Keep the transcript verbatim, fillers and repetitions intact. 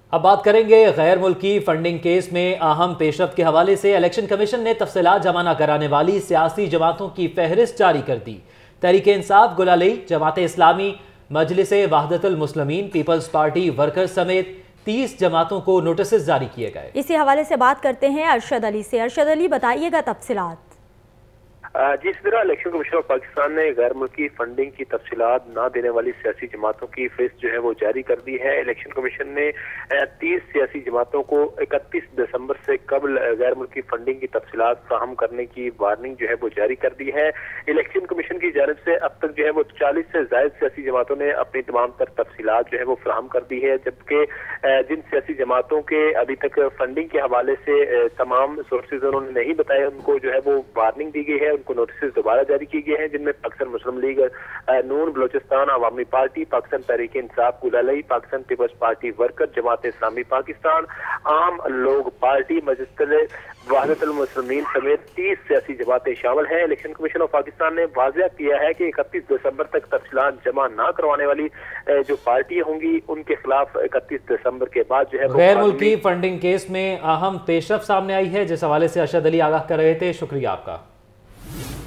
اب بات کریں گے غیر ملکی فنڈنگ کیس میں اہم پیش رفت کے حوالے سے۔ الیکشن کمیشن نے تفصیلات جمع نہ کرانے والی سیاسی جماعتوں کی فہرست جاری کر دی۔ تحریک انصاف، گلالئی، جماعت اسلامی، مجلس وحدت المسلمین، پیپلز پارٹی ورکرز سمیت تیس جماعتوں کو نوٹسز جاری کیے گئے۔ اسی حوالے سے بات کرتے ہیں ارشد علی سے۔ ارشد علی، بتائیے گا تفصیلات۔ جس طرح الیکشن کمیشن آف پاکستان نے غیر ملکی فنڈنگ کی تفصیلات نہ دینے والی سیاسی جماعتوں کی فہرست جو ہے وہ جاری کر دی ہے۔ الیکشن کمیشن نے تیس سیاسی جماعتوں کو اکتیس دسمبر سے قبل غیر ملکی فنڈنگ کی تفصیلات فراہم کرنے کی وارننگ جو ہے وہ جاری کر دی ہے۔ الیکشن کمیشن کی جانب سے اب تک جو ہے وہ چالیس سے زائد سیاسی جماعتوں نے اپنی تمام تر تفصیلات جو ہے وہ فراہم کر دی ہے، جبکہ جن سیاسی جماعتوں کے ابھی تک فنڈنگ کے حوالے سے تمام سورسز انہوں نے نہیں بتائے، ان کو جو ہے وہ وارننگ دی گئی ہے، ان کو نوٹسز دوبارہ جاری کی گئے ہیں، جن میں Pakistan Muslim League Noon, Balochistan Awami Party, Pakistan Tehreek Insaf, Gulalai, Pakistan Peoples Party Worker, Jamaat Islami Pakistan, عام لوگ پارٹی، مجلس وحدت المسلمین سمیت تیس سیاسی جماعتیں شامل ہیں۔ الیکشن کمیشن آف پاکستان نے واضح کیا ہے کہ اکتیس دسمبر تک تفصیلات جمع نہ کروانے والی جو پارٹیاں ہوں گی ان کے خلاف اکتیس دسمبر کے بعد جو ہے غیر ملکی فنڈنگ کیس میں اہم پیش رفت سامنے آئی ہے، جس حوالے سے ارشد علی آگاہ کر رہے تھے۔ شکریہ آپ کا۔